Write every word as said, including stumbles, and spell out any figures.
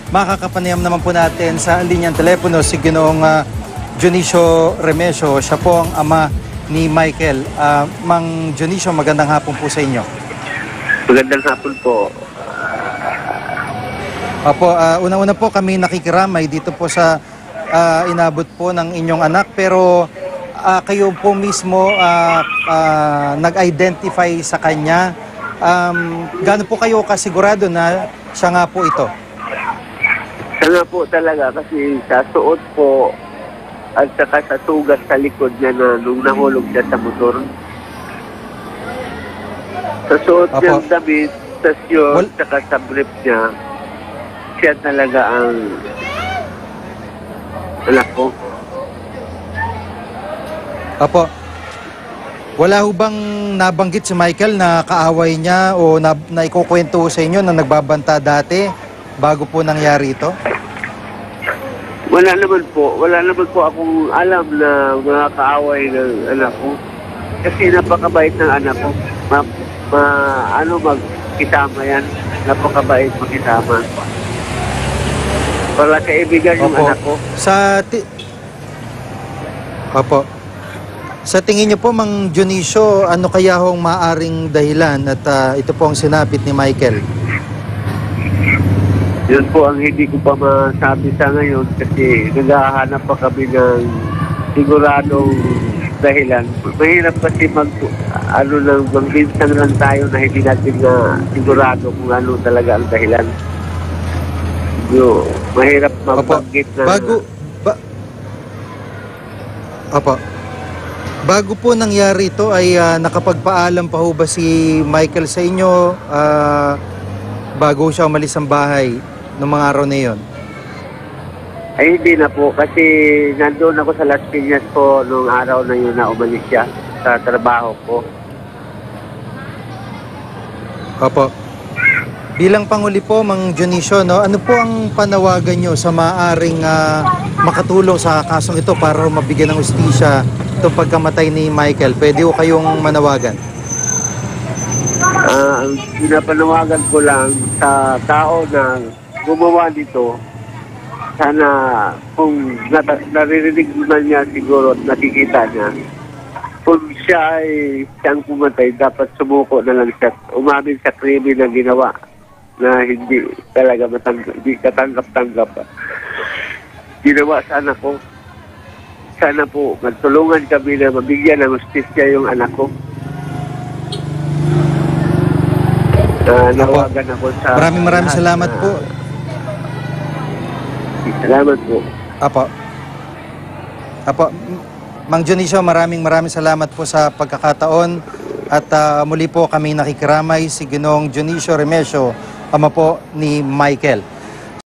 makakapanayam naman po natin sa linyang telepono si Ginoong uh, Dionisio Remecio. Siya po ang ama ni Michael. Uh, Mang Dionisio, magandang hapon po sa inyo. Magandang hapon po. Opo, uh, una-una po kami nakikiramay dito po sa uh, inabot po ng inyong anak, pero uh, kayo po mismo uh, uh, nag-identify sa kanya. Um, gaano po kayo kasigurado na siya nga po ito? Siya nga po talaga kasi sa suot po at saka sa sugat sa likod niya na nung nahulog siya sa motor. Sa suot Opo. niyang damit, sa short, Well, saka sa brief niya, siya talaga ang anak ko. Opo. Wala ho bang nabanggit si Michael na kaaway niya o na, na ikukwento sa inyo na nagbabanta dati bago po nangyari ito? Wala naman po. Wala naman po akong alam na mga kaaway ng anak ko. Kasi napakabait ng anak ko. Ma, ma, ano, magkisama yan. Napakabait magkisama. Wala kaibigan yung Opo. anak ko. Sa ti Opo. Sa tingin niyo po, Mang Dionisio, ano kaya hong maaring dahilan at uh, ito po ang sinapit ni Michael? Yun po ang hindi ko pa masabi sa ngayon kasi naghahanap pa kami ng siguradong dahilan. Mahirap kasi mag, ano lang, magbinsang lang tayo na hindi natin na sigurado kung ano talaga ang dahilan. Yo, mahirap mabanggit na... Bago... Ba, Opo. Bago po nangyari ito ay uh, nakapagpaalam pa ho ba si Michael sa inyo uh, bago siya umalis ng bahay noong mga araw na yun? Ay hindi na po kasi nandun ako sa Las Piñas po noong araw na yun na umalis siya sa trabaho ko. Opo. Bilang Panghuli po, Mang Dionisio, no, ano po ang panawagan nyo sa maaaring uh, makatulong sa kasong ito para mabigyan ng hustisya itong pagkamatay ni Michael? Pwede ko kayong manawagan? Uh, ang pinapanawagan ko lang sa tao na gumawa dito, sana kung naririnig man niya siguro at nakikita niya, kung siya ay siyang pumatay, dapat sumuko na lang siya, umamin sa krimen na ginawa na hindi talaga matanggap, hindi katanggap-tanggap. Ginawa sa anak ko. Sana po, magtulungan kami na mabigyan ng hustisya yung anak ko. Uh, nawagan ako sa... Maraming maraming salamat na, po. Salamat po. Apo. Apo. Mang Dionisio, maraming maraming salamat po sa pagkakataon. At uh, muli po kami nakikiramay si Ginoong Dionisio Remecio, ama po ni Michael.